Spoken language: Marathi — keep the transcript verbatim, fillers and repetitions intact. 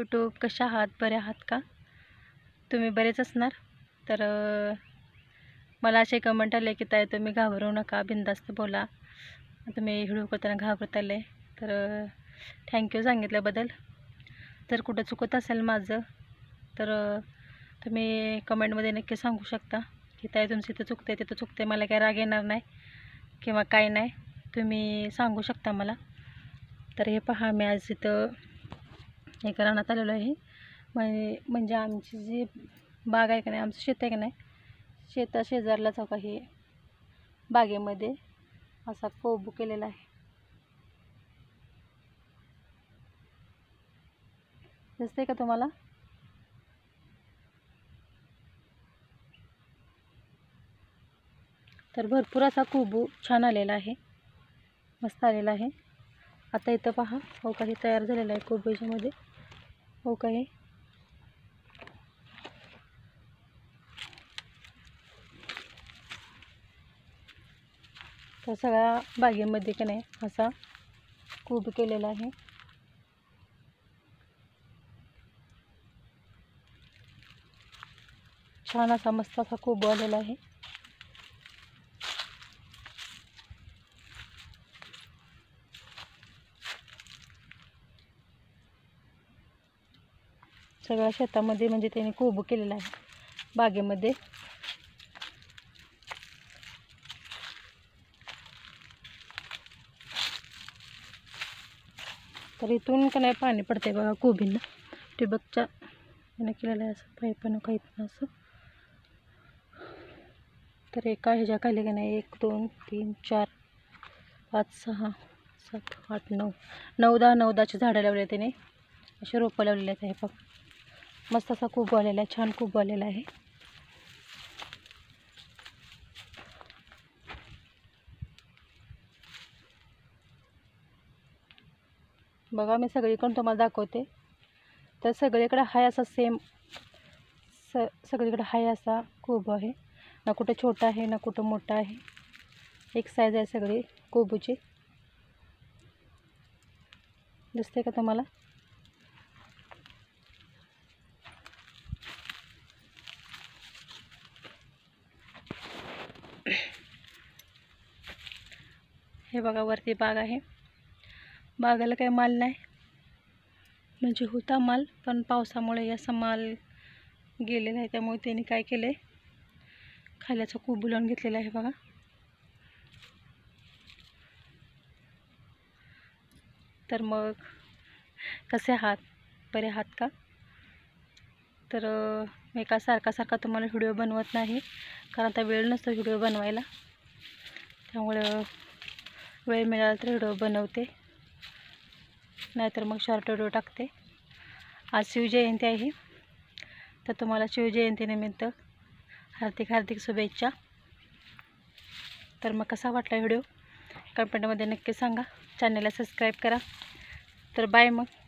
यूट्यूब, कशा आहात? बरे आहात का? तुम्ही बरेच असणार. तर अ, मला असे कमेंट आले की ताई तुम्ही घाबरू नका, बिनधास्त बोला, तुम्ही व्हिडिओ करताना घाबरत आले. तर थँक्यू सांगितल्याबद्दल. जर कुठं चुकत असेल माझं तर अ, तुम्ही कमेंटमध्ये नक्की सांगू शकता की ताई तुमचं इथं चुकते तिथं चुकते. मला काय राग येणार नाही किंवा काय नाही, तुम्ही सांगू शकता मला. तर हे पहा, मी आज इथं एका रानात आलेलो आहे. म्हणजे म्हणजे आमची जी बाग आहे का नाही, आमचं शेत आहे का नाही, शेता शेजारलाच हो का हे बागेमध्ये असा कोबू केलेला आहे. दिसते का तुम्हाला? तर भरपूर असा कोबू छान आलेला आहे, मस्त आलेला आहे. आता इथं पहा, हो काही तयार झालेला आहे कोबूच्यामध्ये, हो काही तर सगळ्या बागेमध्ये का नाही असा कोबू केलेला आहे. छान असा मस्त असा कोबू आलेला आहे. सगळ्या शेतामध्ये म्हणजे त्याने कोबू केलेला आहे बागेमध्ये. तर इथून का नाही पाणी पडते बघा कोबींना, ठिबकच्या याने केलेलं आहे असं पाईपानं काही असं. तर एका ह्याच्या खाली का नाही एक दोन तीन चार पाच सहा सात आठ नऊ नऊ दहा नऊ दहाची झाडं लावले आहेत त्याने, असे रोपं लावलेले आहेत. हे बघ मस्त असा कोबू आलेला आहे, छान कोबू आलेला आहे. बघा मी सगळीकडून तुम्हाला दाखवते. तर सगळीकडे हाय असा सेम स सगळीकडे हाय असा कोबू आहे, ना कुठं छोटा आहे ना कुठं मोठा आहे, एक साईज आहे सगळी कोबूची. दिसते का तुम्हाला? हे बघा वरती बाग आहे. बागाला काही माल नाही, म्हणजे होता माल पण पावसामुळे असा माल गेलेला आहे. त्यामुळे त्यांनी काय केलं आहे, खाल्याचा कोबू लावून घेतलेला आहे बघा. तर मग कसे आहात? बरे आहात का? तर मी का सारखा सारखा तुम्हाला व्हिडिओ बनवत नाही, कारण आता वेळ नसतो व्हिडिओ बनवायला. त्यामुळं वेळ मिळाला तर व्हिडिओ बनवते, नाहीतर मग शॉर्ट व्हिडिओ टाकते. आज शिवजयंती आहे, तर तुम्हाला शिवजयंतीनिमित्त हार्दिक हार्दिक शुभेच्छा. तर मग कसा वाटला व्हिडिओ कमेंटमध्ये नक्की सांगा. चॅनलला सबस्क्राईब करा. तर बाय मग.